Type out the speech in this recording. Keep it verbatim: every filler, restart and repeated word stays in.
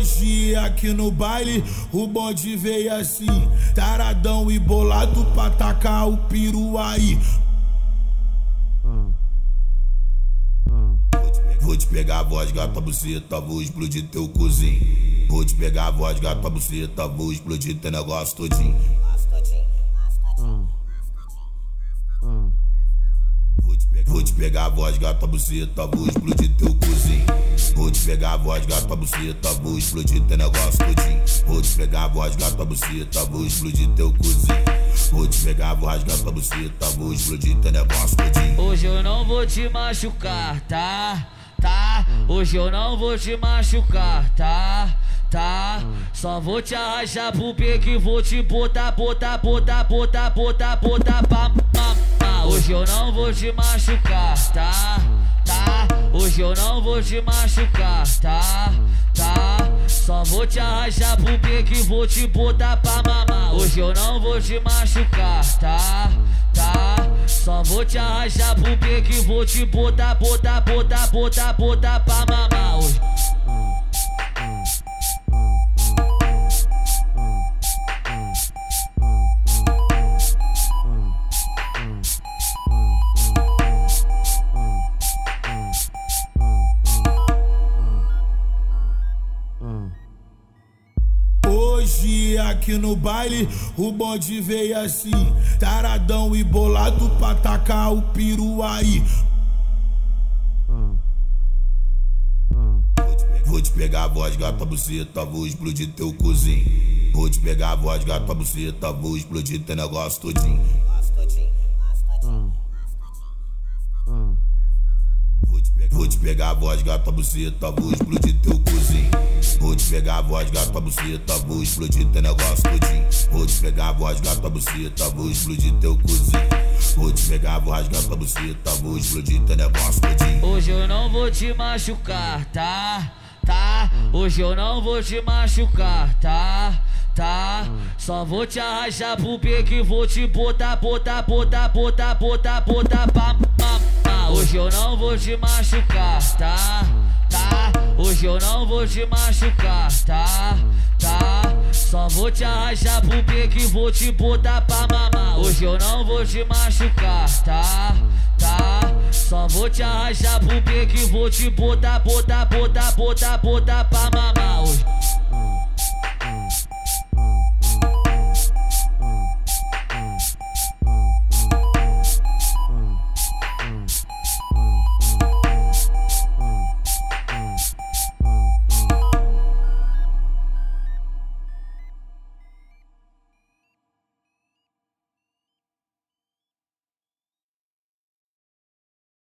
Hoje aqui no baile o bonde veio assim, taradão e bolado pra tacar o peru aí. Vou te pegar a voz, gata buceta, vou explodir teu cozinho. Vou te pegar a voz, gata buceta, vou explodir teu negócio todinho. Vou te pegar a voz, gata buceta, vou explodir teu cozinho. Vou te pegar a voz, gata buceta, vou explodir teu negócio todinho. Vou te pegar a voz, gata buceta, vou explodir teu cozinho. Vou te pegar a voz, gata buceta, vou explodir teu negócio todinho. Hoje eu não vou te machucar, tá? Tá? Hoje eu não vou te machucar, tá? Tá? Só vou te arrastar pro peito e vou te botar, botar, botar, botar, botar, botar pra mamar. Hoje eu não vou te machucar, tá? Tá? Hoje eu não vou te machucar, tá? Tá? Só vou te arrastar pro peito e vou te botar pra mamar. Hoje eu não vou te machucar, tá? Tá? Só vou te arrastar pro peito e vou te botar, botar, botar, botar, botar pra mamar. Hoje Hoje aqui no baile o bonde veio assim, taradão e bolado pra tacar o peru aí. Vou te pegar a voz, gata buceta, vou explodir teu cozinho. Vou te pegar a voz, gata buceta, vou explodir teu negócio todinho. Vou te pegar a voz, gata buceta, vou explodir teu cozinho. Vou te pegar a voz, gata buceta, vou explodir teu negócio todinho. Vou te pegar a voz, gata buceta, vou explodir teu cozinho. Vou te pegar a voz, gata buceta, vou explodir teu negócio todinho. Hoje eu não vou te machucar, tá? Tá? Hoje eu não vou te machucar, tá? Tá? Só vou te arrastar pro peito e vou te botar, botar, botar, botar, botar, botar pra mamar. Hoje eu não vou te machucar, tá? Tá? Hoje eu não vou te machucar, tá? Tá? Só vou te arrastar pro peito e vou te botar pra mamar. Hoje eu não vou te machucar, tá? Tá? Só vou te arrastar pro peito e vou te botar, botar, botar, botar, botar pra mamar.